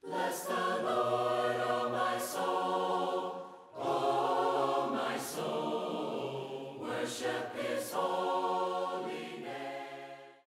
Bless the Lord, O my soul, worship his holy name.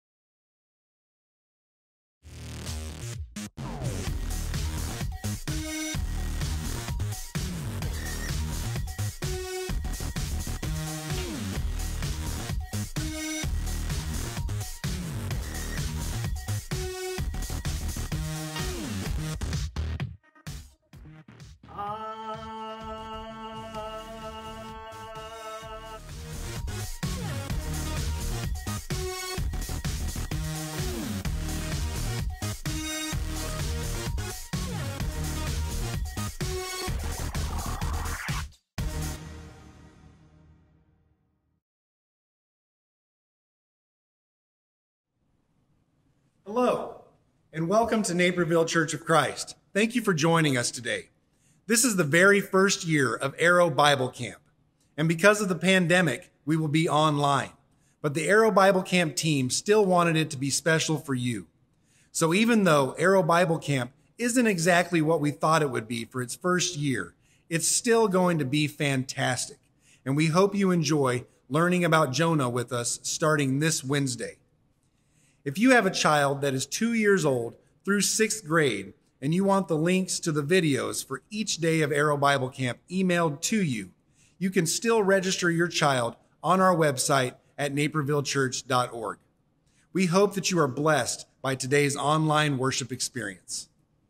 Hello, and welcome to Naperville Church of Christ. Thank you for joining us today. This is the very first year of Arrow Bible Camp, and because of the pandemic, we will be online. But the Arrow Bible Camp team still wanted it to be special for you. So even though Arrow Bible Camp isn't exactly what we thought it would be for its first year, it's still going to be fantastic. And we hope you enjoy learning about Jonah with us starting this Wednesday. If you have a child that is 2 years old through 6th grade and you want the links to the videos for each day of Arrow Bible Camp emailed to you, you can still register your child on our website at napervillechurch.org. We hope that you are blessed by today's online worship experience.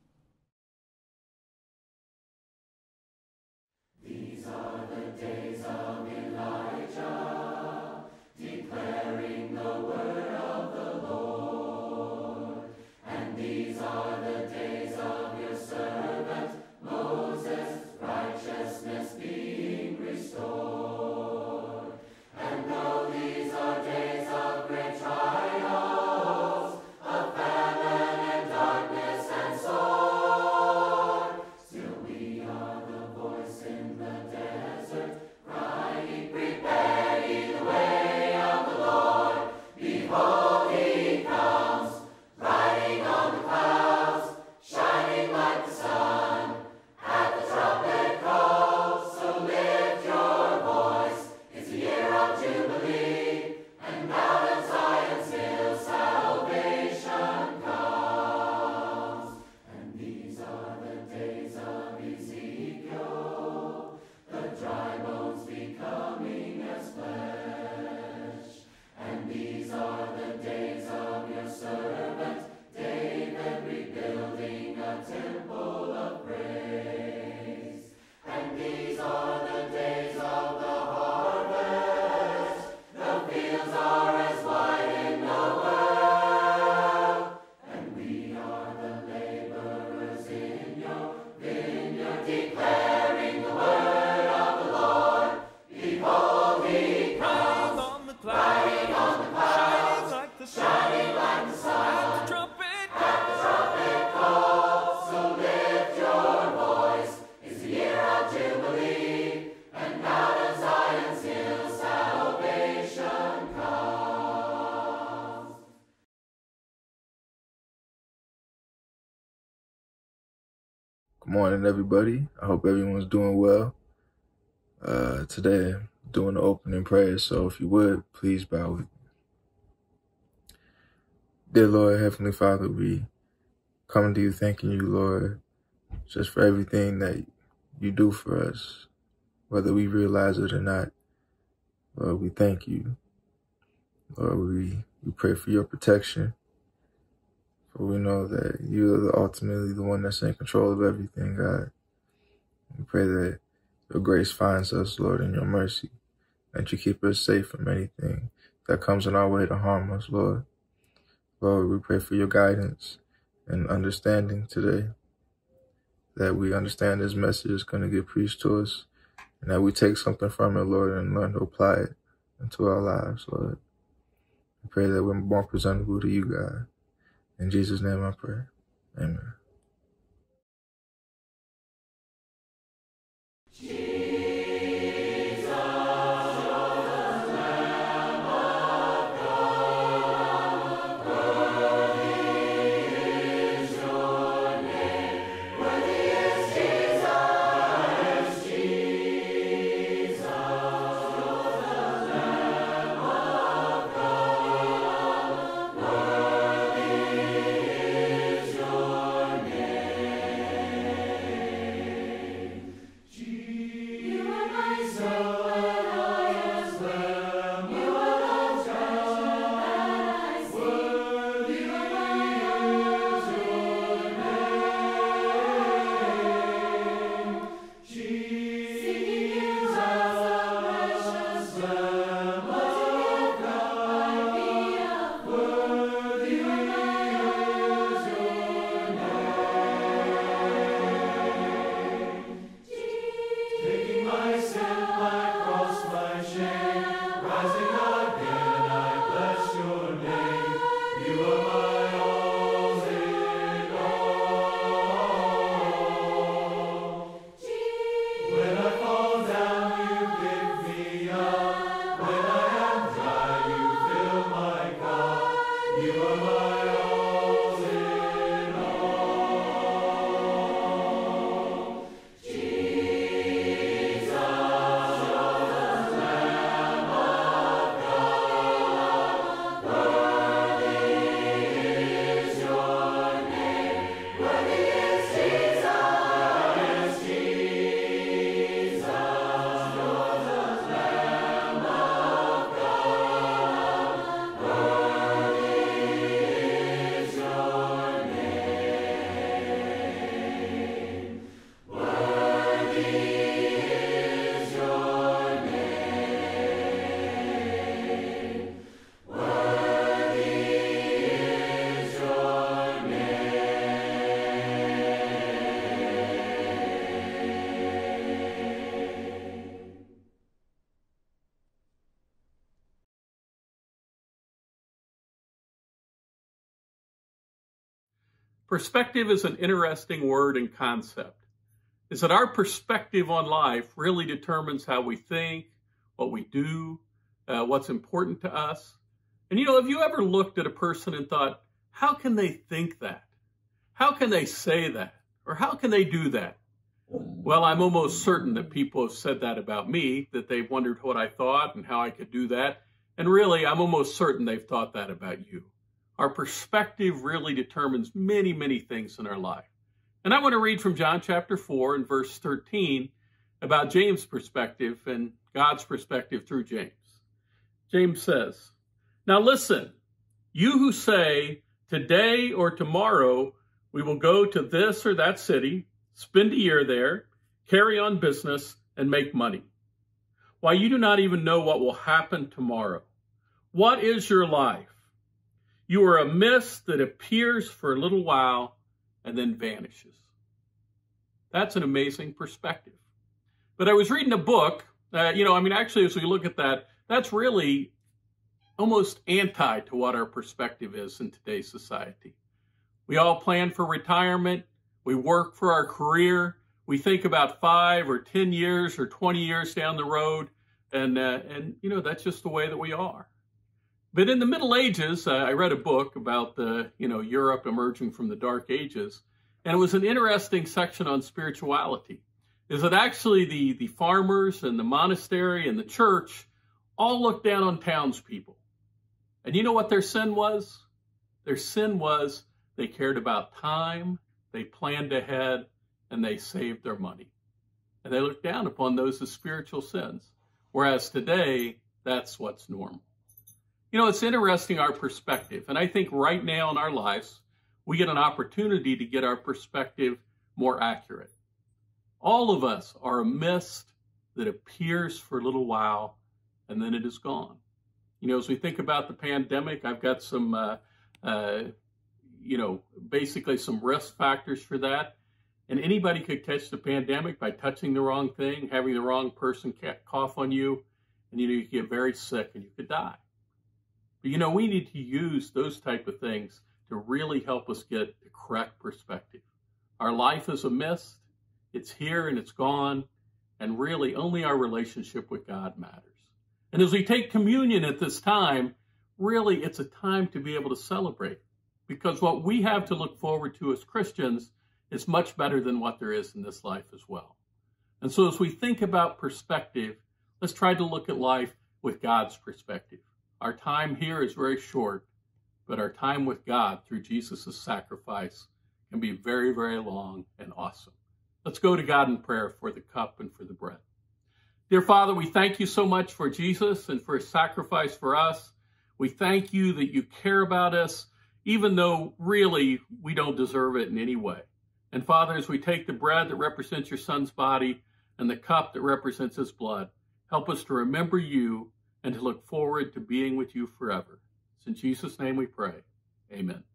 These are the days of Elijah, declaring the word of the Lord. And these are the days of your servant Moses, righteousness being restored. And though these are days of great trials, of famine and darkness and sword, still we are the voice in the desert, crying, prepare ye the way of the Lord. Behold, he comes, riding on the clouds, shining like the sun. At the trumpet call, so lift your voice. It's the year of Jubilee, and out of Zion's hill salvation comes. And these are the days of Ezekiel, the dry bones becoming as flesh. And these are the days of your servant David, rebuilding a temple of praise. And these are the days of the harvest, the fields are as white in the world. And we are the laborers in your vineyard, declaring the word of the Lord. Behold, he comes, riding on the clouds, shining like the sun. At the trumpet call, so lift your voice. It's the year of Jubilee, and out of Zion's hill salvation comes. Good morning, everybody. I hope everyone's doing well. Today, I'm doing the opening prayer, so if you would, please bow with me. Dear Lord, Heavenly Father, we come to you thanking you, Lord, just for everything that you do for us, whether we realize it or not. Lord, we thank you. Lord, we pray for your protection, for we know that you are ultimately the one that's in control of everything, God. We pray that your grace finds us, Lord, in your mercy, that you keep us safe from anything that comes in our way to harm us, Lord. Lord, we pray for your guidance and understanding today, that we understand this message is going to get preached to us, and that we take something from it, Lord, and learn to apply it into our lives, Lord. We pray that we're more presentable to you, God. In Jesus' name I pray. Amen. Perspective is an interesting word and concept. Is that our perspective on life really determines how we think, what we do, what's important to us. And have you ever looked at a person and thought, how can they think that? How can they say that? Or how can they do that? Well, I'm almost certain that people have said that about me, that they've wondered what I thought and how I could do that. And really, I'm almost certain they've thought that about you. Our perspective really determines many, many things in our life. And I want to read from John chapter 4 and verse 13 about James' perspective and God's perspective through James. James says, "Now listen, you who say, today or tomorrow we will go to this or that city, spend a year there, carry on business, and make money. Why, you do not even know what will happen tomorrow. What is your life? You are a mist that appears for a little while and then vanishes." That's an amazing perspective. But I was reading a book, actually, as we look at that, that's really almost anti to what our perspective is in today's society. We all plan for retirement. We work for our career. We think about 5 or 10 years or 20 years down the road. And that's just the way that we are. But in the Middle Ages, I read a book about Europe emerging from the Dark Ages, and it was an interesting section on spirituality. Is that actually the farmers and the monastery and the church all looked down on townspeople. And you know what their sin was? Their sin was they cared about time, they planned ahead, and they saved their money. And they looked down upon those as spiritual sins. Whereas today, that's what's normal. It's interesting, our perspective. And I think right now in our lives, we get an opportunity to get our perspective more accurate. All of us are a mist that appears for a little while and then it is gone. As we think about the pandemic, I've got some, basically some risk factors for that. And anybody could catch the pandemic by touching the wrong thing, having the wrong person cough on you, and you could get very sick and you could die. But we need to use those type of things to really help us get the correct perspective. Our life is a mist. It's here and it's gone. And really only our relationship with God matters. And as we take communion at this time, really it's a time to be able to celebrate. Because what we have to look forward to as Christians is much better than what there is in this life as well. And so as we think about perspective, let's try to look at life with God's perspective. Our time here is very short, but our time with God through Jesus' sacrifice can be very, very long and awesome. Let's go to God in prayer for the cup and for the bread. Dear Father, we thank you so much for Jesus and for his sacrifice for us. We thank you that you care about us, even though really we don't deserve it in any way. And Father, as we take the bread that represents your Son's body and the cup that represents his blood, help us to remember you and to look forward to being with you forever. It's in Jesus' name we pray. Amen.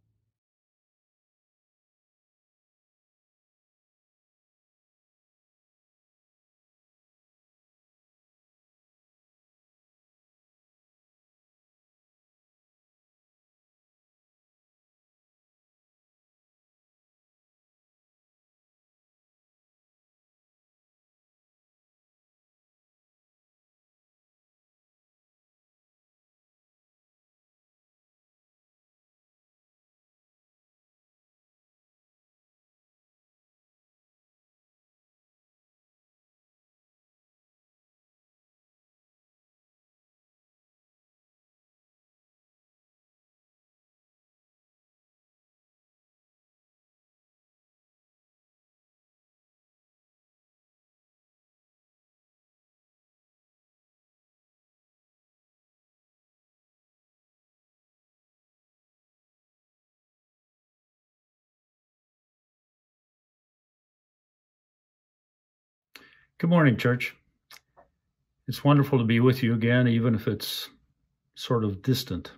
Good morning, church. It's wonderful to be with you again, even if it's sort of distant.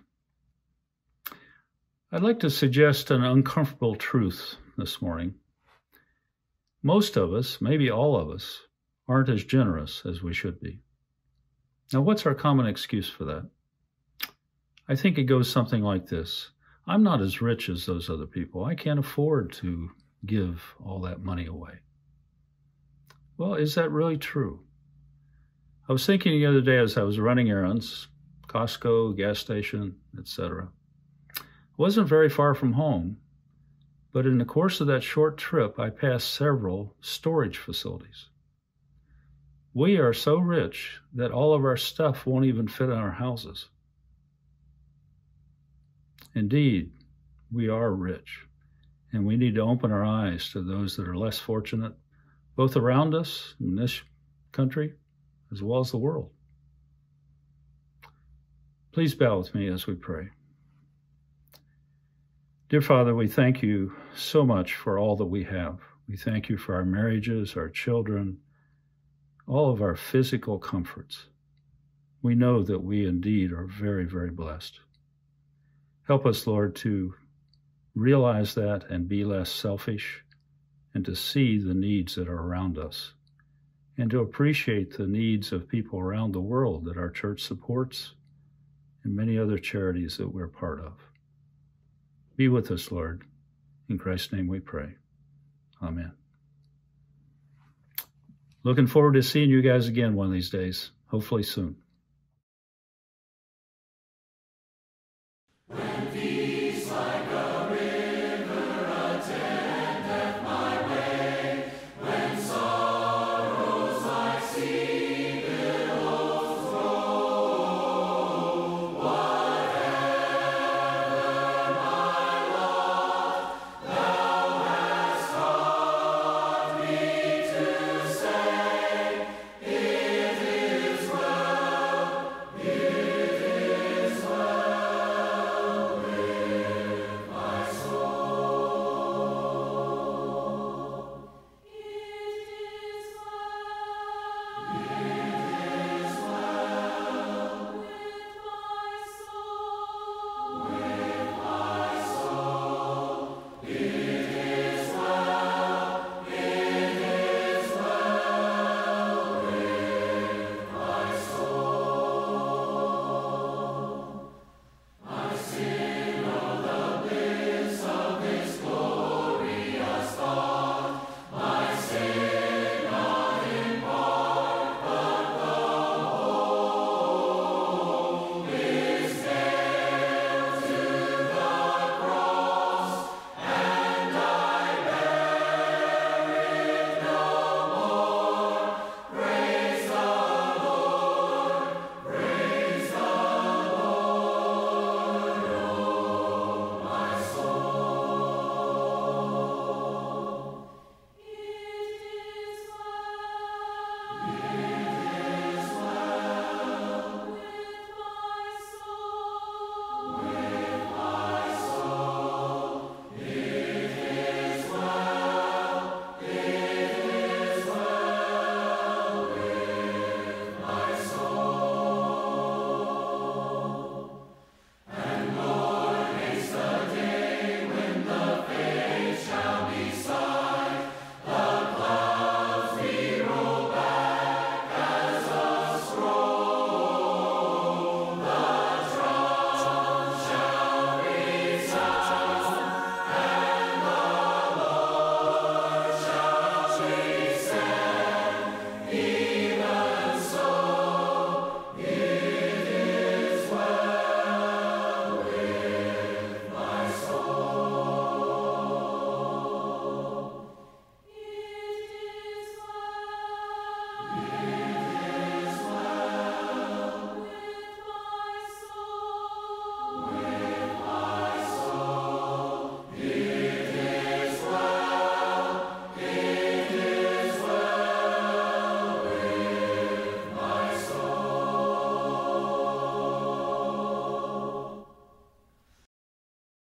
I'd like to suggest an uncomfortable truth this morning. Most of us, maybe all of us, aren't as generous as we should be. Now, what's our common excuse for that? I think it goes something like this. I'm not as rich as those other people. I can't afford to give all that money away. Well, is that really true? I was thinking the other day as I was running errands, Costco, gas station, etc. I wasn't very far from home, but in the course of that short trip, I passed several storage facilities. We are so rich that all of our stuff won't even fit in our houses. Indeed, we are rich, and we need to open our eyes to those that are less fortunate, both around us in this country as well as the world. Please bow with me as we pray. Dear Father, we thank you so much for all that we have. We thank you for our marriages, our children, all of our physical comforts. We know that we indeed are very, very blessed. Help us, Lord, to realize that and be less selfish, and to see the needs that are around us, and to appreciate the needs of people around the world that our church supports and many other charities that we're part of. Be with us, Lord. In Christ's name we pray. Amen. Looking forward to seeing you guys again one of these days, hopefully soon.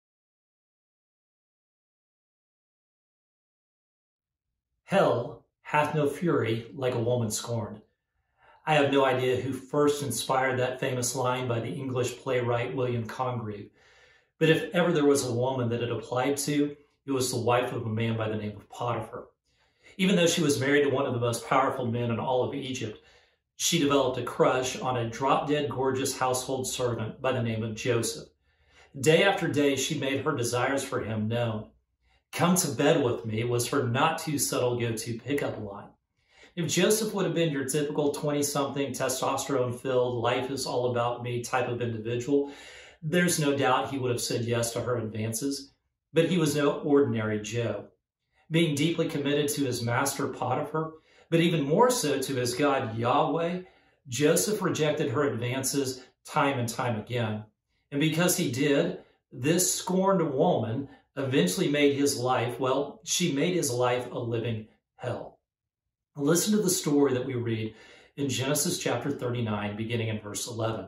Hell hath no fury like a woman scorned. I have no idea who first inspired that famous line by the English playwright William Congreve, but if ever there was a woman that it applied to, it was the wife of a man by the name of Potiphar. Even though she was married to one of the most powerful men in all of Egypt, she developed a crush on a drop-dead gorgeous household servant by the name of Joseph. Day after day, she made her desires for him known. "Come to bed with me" was her not-too-subtle go-to pickup line. If Joseph would have been your typical 20-something, testosterone-filled, life-is-all-about-me type of individual, there's no doubt he would have said yes to her advances. But he was no ordinary Joe. Being deeply committed to his master Potiphar, but even more so to his God Yahweh, Joseph rejected her advances time and time again. And because he did, this scorned woman eventually made his life, well, she made his life a living hell. Listen to the story that we read in Genesis chapter 39, beginning in verse 11.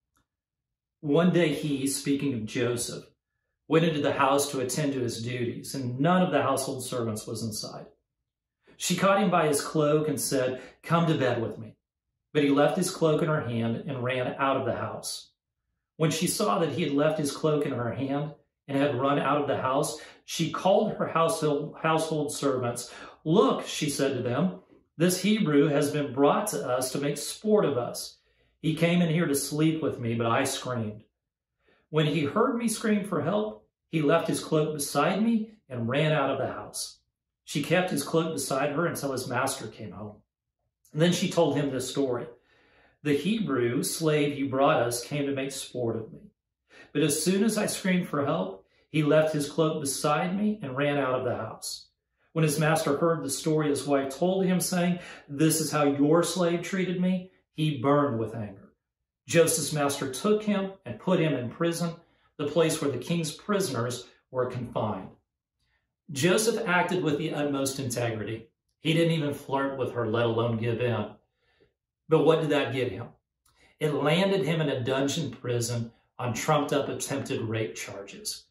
One day he, speaking of Joseph, went into the house to attend to his duties, and none of the household servants was inside. She caught him by his cloak and said, "Come to bed with me." But he left his cloak in her hand and ran out of the house. When she saw that he had left his cloak in her hand and had run out of the house, she called her household servants. "Look," she said to them, "this Hebrew has been brought to us to make sport of us. He came in here to sleep with me, but I screamed. When he heard me scream for help, he left his cloak beside me and ran out of the house." She kept his cloak beside her until his master came home. And then she told him this story. "The Hebrew slave you brought us came to make sport of me. But as soon as I screamed for help, he left his cloak beside me and ran out of the house. When his master heard the story his wife told him, saying, 'This is how your slave treated me,' he burned with anger. Joseph's master took him and put him in prison, the place where the king's prisoners were confined." Joseph acted with the utmost integrity. He didn't even flirt with her, let alone give in. But what did that get him? It landed him in a dungeon prison on trumped-up attempted rape charges.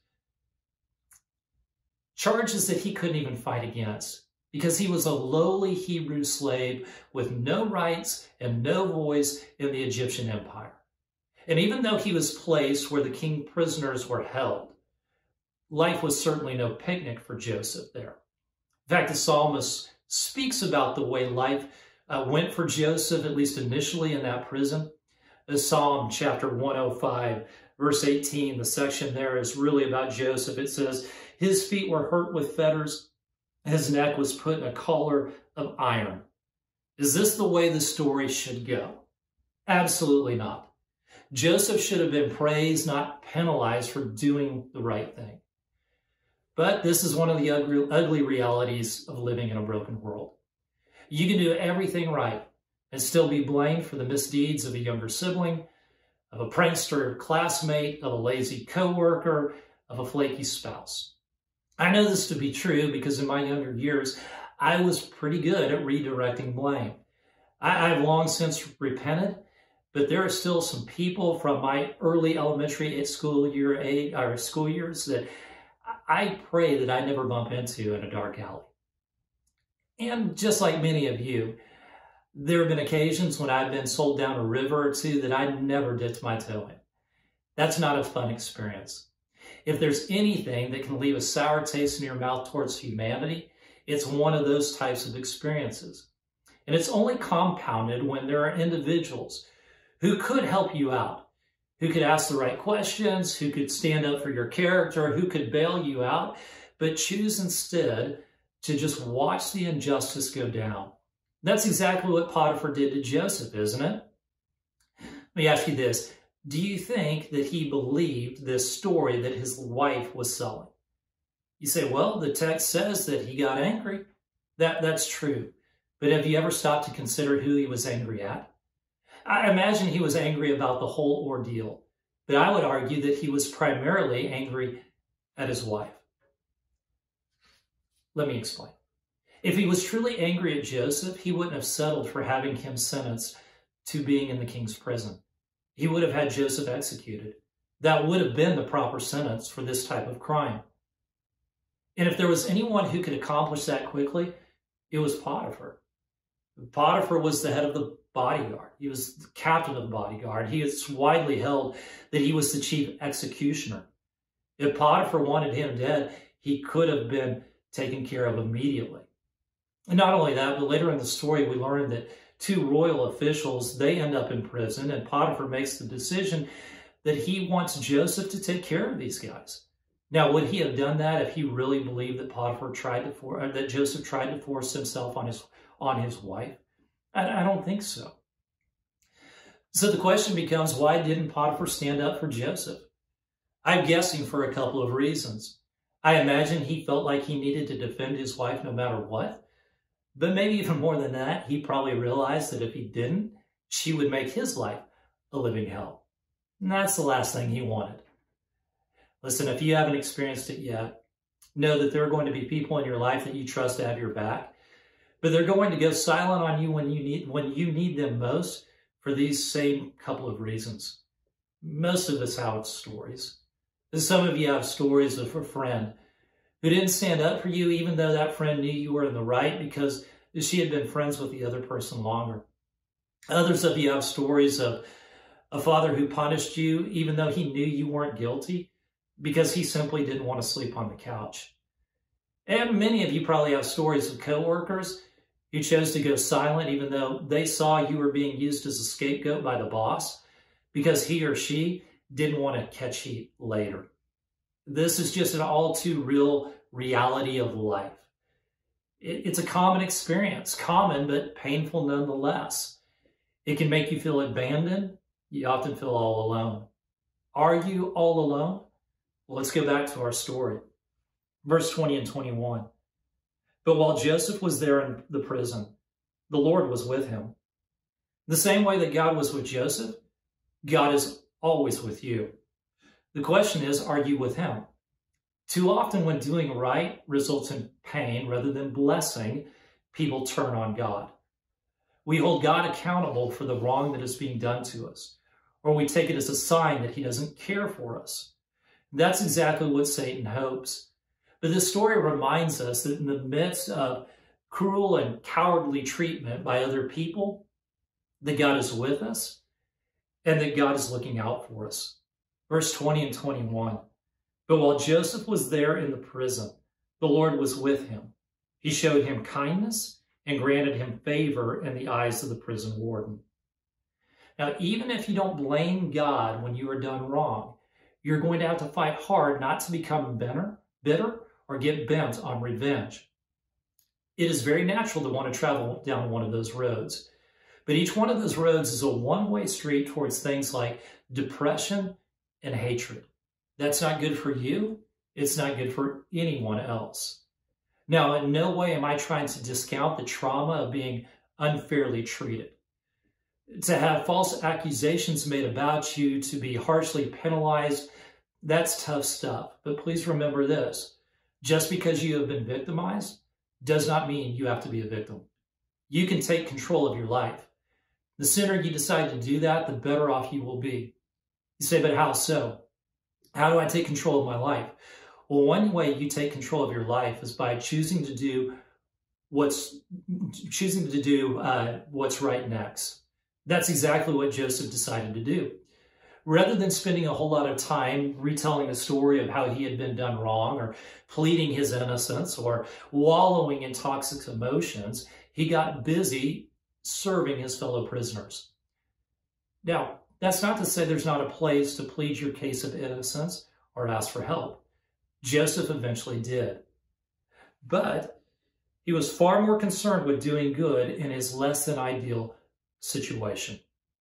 Charges that he couldn't even fight against, because he was a lowly Hebrew slave with no rights and no voice in the Egyptian empire. And even though he was placed where the king prisoners were held, life was certainly no picnic for Joseph there. In fact, the psalmist speaks about the way life went for Joseph, at least initially in that prison. Psalm chapter 105, verse 18, the section there is really about Joseph. It says, "His feet were hurt with fetters, his neck was put in a collar of iron." Is this the way the story should go? Absolutely not. Joseph should have been praised, not penalized for doing the right thing. But this is one of the ugly realities of living in a broken world. You can do everything right and still be blamed for the misdeeds of a younger sibling, of a prankster classmate, of a lazy coworker, of a flaky spouse. I know this to be true because in my younger years, I was pretty good at redirecting blame. I've long since repented, but there are still some people from my early elementary school years that I pray that I never bump into in a dark alley. And just like many of you, there have been occasions when I've been sold down a river or two that I never dipped my toe in. That's not a fun experience. If there's anything that can leave a sour taste in your mouth towards humanity, it's one of those types of experiences. And it's only compounded when there are individuals who could help you out, who could ask the right questions, who could stand up for your character, who could bail you out, but choose instead to just watch the injustice go down. That's exactly what Potiphar did to Joseph, isn't it? Let me ask you this. Do you think that he believed this story that his wife was selling? You say, well, the text says that he got angry. That's true. But have you ever stopped to consider who he was angry at? I imagine he was angry about the whole ordeal, but I would argue that he was primarily angry at his wife. Let me explain. If he was truly angry at Joseph, he wouldn't have settled for having him sentenced to being in the king's prison. He would have had Joseph executed. That would have been the proper sentence for this type of crime. And if there was anyone who could accomplish that quickly, it was Potiphar. Potiphar was the head of the bodyguard. He was the captain of the bodyguard. He is widely held that he was the chief executioner. If Potiphar wanted him dead, he could have been taken care of immediately. And not only that, but later in the story, we learn that two royal officials, they end up in prison, and Potiphar makes the decision that he wants Joseph to take care of these guys. Now, would he have done that if he really believed that that Joseph tried to force himself on his wife? I don't think so. So the question becomes, why didn't Potiphar stand up for Joseph? I'm guessing for a couple of reasons. I imagine he felt like he needed to defend his wife no matter what. But maybe even more than that, he probably realized that if he didn't, she would make his life a living hell. And that's the last thing he wanted. Listen, if you haven't experienced it yet, know that there are going to be people in your life that you trust to have your back, but they're going to go silent on you when you need them most for these same couple of reasons. Most of us have stories. Some of you have stories of a friend who didn't stand up for you even though that friend knew you were in the right because she had been friends with the other person longer. Others of you have stories of a father who punished you even though he knew you weren't guilty because he simply didn't want to sleep on the couch. And many of you probably have stories of coworkers who chose to go silent even though they saw you were being used as a scapegoat by the boss because he or she didn't want to catch heat later. This is just an all too real reality of life. It's a common experience, common but painful nonetheless. It can make you feel abandoned. You often feel all alone. Are you all alone? Well, let's go back to our story. Verse 20 and 21. But while Joseph was there in the prison, the Lord was with him. The same way that God was with Joseph, God is always with you. The question is, are you with him? Too often when doing right results in pain rather than blessing, people turn on God. We hold God accountable for the wrong that is being done to us, or we take it as a sign that he doesn't care for us. That's exactly what Satan hopes. But this story reminds us that in the midst of cruel and cowardly treatment by other people, that God is with us and that God is looking out for us. Verse 20 and 21. But while Joseph was there in the prison, the Lord was with him. He showed him kindness and granted him favor in the eyes of the prison warden. Now, even if you don't blame God when you are done wrong, you're going to have to fight hard not to become bitter, or get bent on revenge. It is very natural to want to travel down one of those roads. But each one of those roads is a one-way street towards things like depression and hatred. That's not good for you. It's not good for anyone else. Now, in no way am I trying to discount the trauma of being unfairly treated. To have false accusations made about you, to be harshly penalized, that's tough stuff. But please remember this. Just because you have been victimized does not mean you have to be a victim. You can take control of your life. The sooner you decide to do that, the better off you will be. You say, but how so? How do I take control of my life? Well, one way you take control of your life is by choosing to do what's right next. That's exactly what Joseph decided to do. Rather than spending a whole lot of time retelling the story of how he had been done wrong or pleading his innocence or wallowing in toxic emotions, he got busy serving his fellow prisoners. Now, that's not to say there's not a place to plead your case of innocence or ask for help. Joseph eventually did. But he was far more concerned with doing good in his less than ideal situation.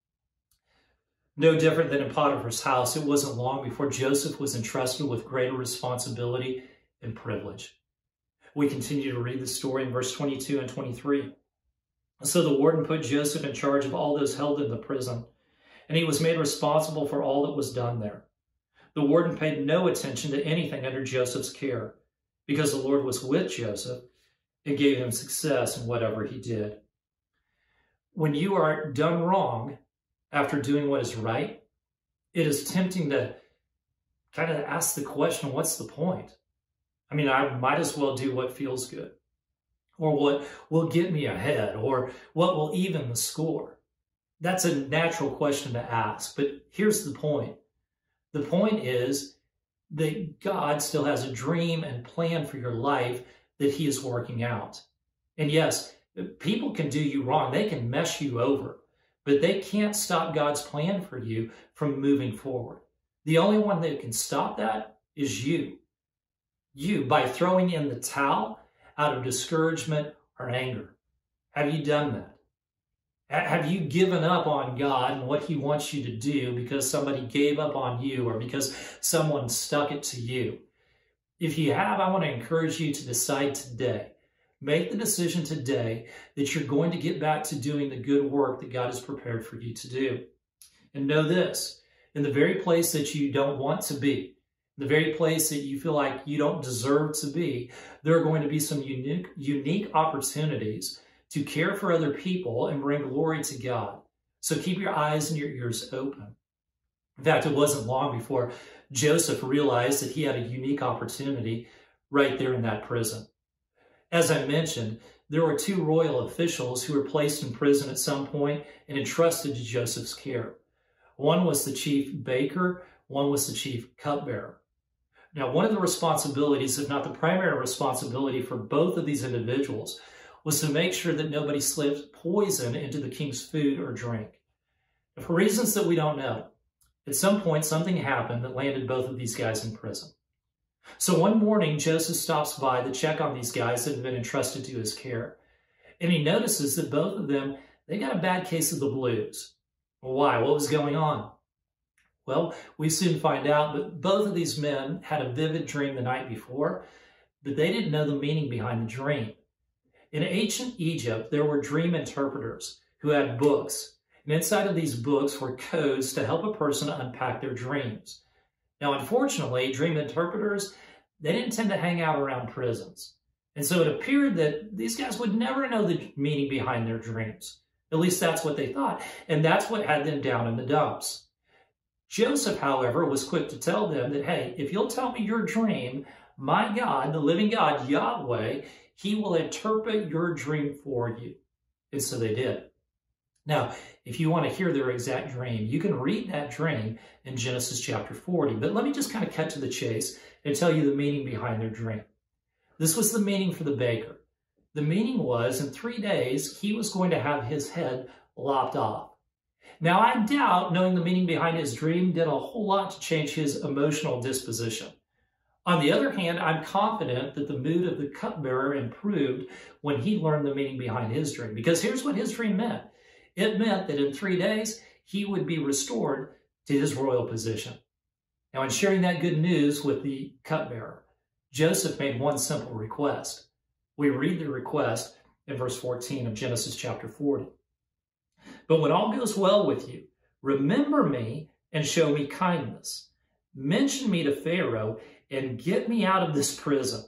No different than in Potiphar's house, it wasn't long before Joseph was entrusted with greater responsibility and privilege. We continue to read the story in verse 22 and 23. So the warden put Joseph in charge of all those held in the prison, and he was made responsible for all that was done there. The warden paid no attention to anything under Joseph's care, because the Lord was with Joseph and gave him success in whatever he did. When you are done wrong, after doing what is right, it is tempting to kind of ask the question, what's the point? I mean, I might as well do what feels good. or what will get me ahead, or what will even the score? That's a natural question to ask, but here's the point. The point is that God still has a dream and plan for your life that he is working out. And yes, people can do you wrong. They can mess you over, but they can't stop God's plan for you from moving forward. The only one that can stop that is you. You, by throwing in the towel out of discouragement or anger. Have you done that? Have you given up on God and what he wants you to do because somebody gave up on you or because someone stuck it to you? If you have, I want to encourage you to decide today. Make the decision today that you're going to get back to doing the good work that God has prepared for you to do. And know this, in the very place that you don't want to be, the very place that you feel like you don't deserve to be, there are going to be some unique opportunities to care for other people and bring glory to God. So keep your eyes and your ears open. In fact, it wasn't long before Joseph realized that he had a unique opportunity right there in that prison. As I mentioned, there were two royal officials who were placed in prison at some point and entrusted to Joseph's care. One was the chief baker, one was the chief cupbearer. Now, one of the responsibilities, if not the primary responsibility for both of these individuals, was to make sure that nobody slipped poison into the king's food or drink. And for reasons that we don't know, at some point something happened that landed both of these guys in prison. So one morning, Joseph stops by to check on these guys that had been entrusted to his care. And he notices that both of them, they got a bad case of the blues. Well, why? What was going on? Well, we soon find out that both of these men had a vivid dream the night before, but they didn't know the meaning behind the dream. In ancient Egypt, there were dream interpreters who had books. And inside of these books were codes to help a person unpack their dreams. Now, unfortunately, dream interpreters, they didn't tend to hang out around prisons. And so it appeared that these guys would never know the meaning behind their dreams. At least that's what they thought. And that's what had them down in the dumps. Joseph, however, was quick to tell them that, hey, if you'll tell me your dream, my God, the living God, Yahweh, he will interpret your dream for you. And so they did. Now, if you want to hear their exact dream, you can read that dream in Genesis chapter 40. But let me just kind of cut to the chase and tell you the meaning behind their dream. This was the meaning for the baker. The meaning was in 3 days, he was going to have his head lopped off. Now, I doubt, knowing the meaning behind his dream, did a whole lot to change his emotional disposition. On the other hand, I'm confident that the mood of the cupbearer improved when he learned the meaning behind his dream. Because here's what his dream meant. It meant that in 3 days, he would be restored to his royal position. Now, in sharing that good news with the cupbearer, Joseph made one simple request. We read the request in verse 14 of Genesis chapter 40. But when all goes well with you, remember me and show me kindness. Mention me to Pharaoh and get me out of this prison.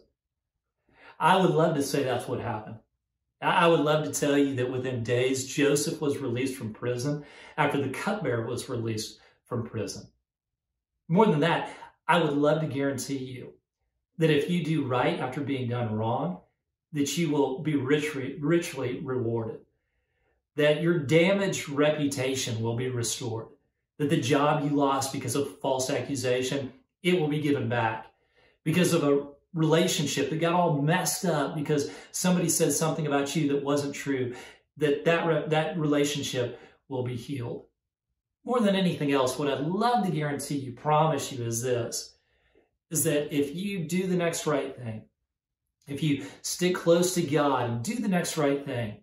I would love to say that's what happened. I would love to tell you that within days, Joseph was released from prison after the cupbearer was released from prison. More than that, I would love to guarantee you that if you do right after being done wrong, that you will be richly rewarded, that your damaged reputation will be restored, that the job you lost because of false accusation, it will be given back, because of a relationship that got all messed up because somebody said something about you that wasn't true, that relationship will be healed. More than anything else, what I'd love to guarantee you, promise you, is this, is that if you do the next right thing, if you stick close to God and do the next right thing,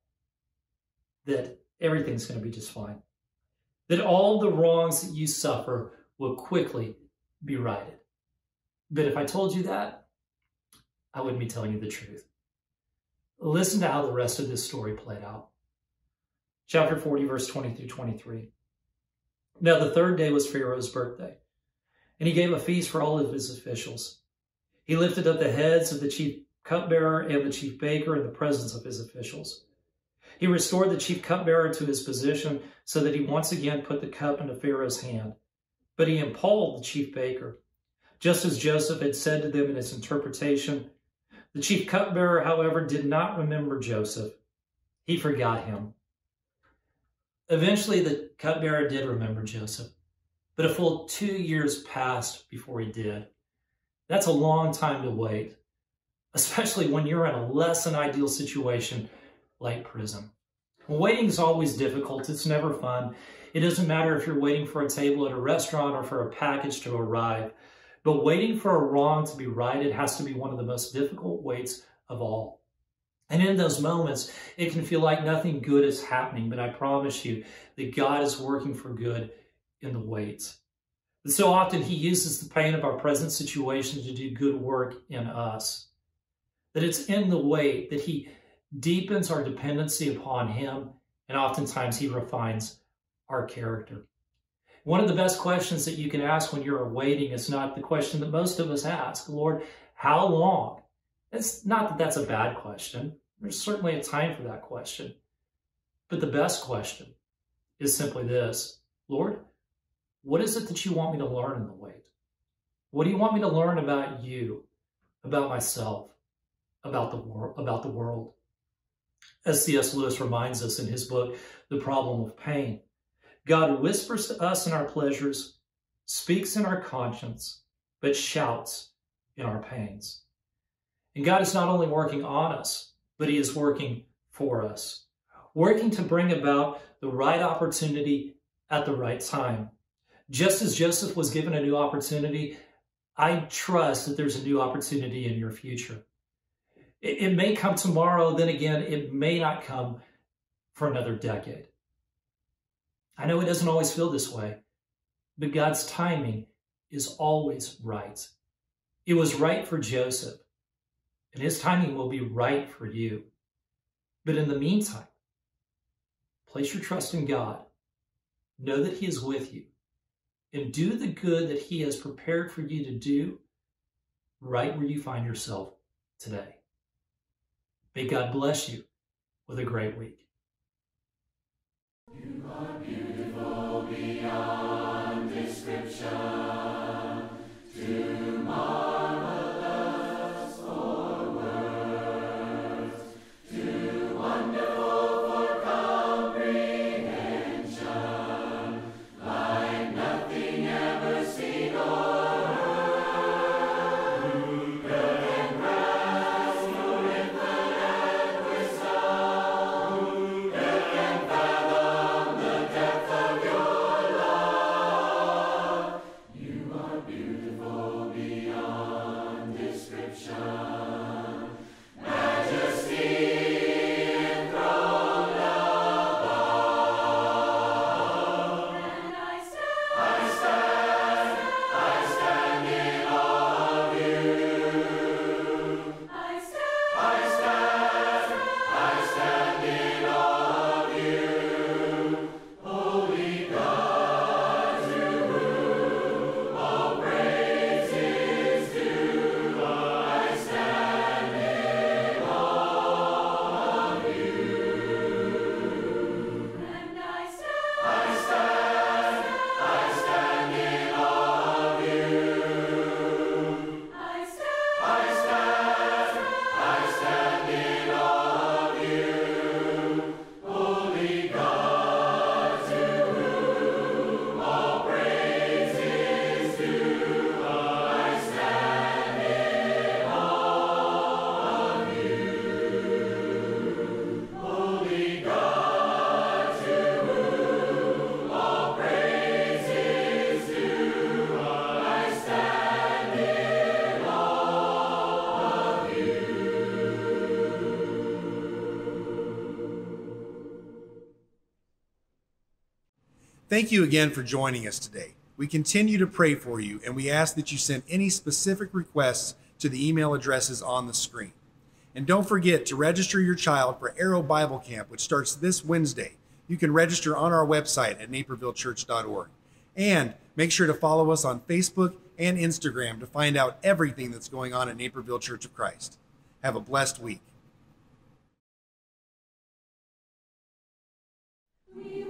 that everything's going to be just fine. That all the wrongs that you suffer will quickly be righted. But if I told you that, I wouldn't be telling you the truth. Listen to how the rest of this story played out. Chapter 40, verse 20 through 23. Now the third day was Pharaoh's birthday, and he gave a feast for all of his officials. He lifted up the heads of the chief cupbearer and the chief baker in the presence of his officials. He restored the chief cupbearer to his position so that he once again put the cup into Pharaoh's hand. But he impalled the chief baker. Just as Joseph had said to them in his interpretation, The chief cupbearer, however, did not remember Joseph. He forgot him. Eventually, the cupbearer did remember Joseph, but a full 2 years passed before he did. That's a long time to wait, especially when you're in a less than ideal situation like prison. Waiting is always difficult. It's never fun. It doesn't matter if you're waiting for a table at a restaurant or for a package to arrive. But waiting for a wrong to be righted has to be one of the most difficult waits of all. And in those moments, it can feel like nothing good is happening, but I promise you that God is working for good in the wait. And so often he uses the pain of our present situation to do good work in us. That it's in the wait that he deepens our dependency upon him, and oftentimes he refines our character. One of the best questions that you can ask when you're waiting is not the question that most of us ask, Lord, how long? It's not that that's a bad question. There's certainly a time for that question. But the best question is simply this, Lord, what is it that you want me to learn in the wait? What do you want me to learn about you, about myself, about the world? As C.S. Lewis reminds us in his book, The Problem of Pain, God whispers to us in our pleasures, speaks in our conscience, but shouts in our pains. And God is not only working on us, but he is working for us, working to bring about the right opportunity at the right time. Just as Joseph was given a new opportunity, I trust that there's a new opportunity in your future. It may come tomorrow, then again, it may not come for another decade. I know it doesn't always feel this way, but God's timing is always right. It was right for Joseph, and his timing will be right for you. But in the meantime, place your trust in God. Know that he is with you, and do the good that he has prepared for you to do right where you find yourself today. May God bless you with a great week. You are beautiful beyond description, too marvelous for words, too wonderful for comprehension, like nothing ever seen or heard. Good and grasp your infinite wisdom, good can fathom the depth of your love. You are beautiful beyond description, majesty enthroned above. And I stand in awe of you. I stand in awe of you. Holy God, to whom all praise is due, I stand in awe of you. And I stand in awe of you. I stand in awe of you. Holy God, to whom all praise is due, I stand in awe of you. Holy God, to whom all praise is due, I stand in awe of you. Thank you again for joining us today. We continue to pray for you, and we ask that you send any specific requests to the email addresses on the screen. And don't forget to register your child for Arrow Bible Camp, which starts this Wednesday. You can register on our website at napervillechurch.org. And make sure to follow us on Facebook and Instagram to find out everything that's going on at Naperville Church of Christ. Have a blessed week. We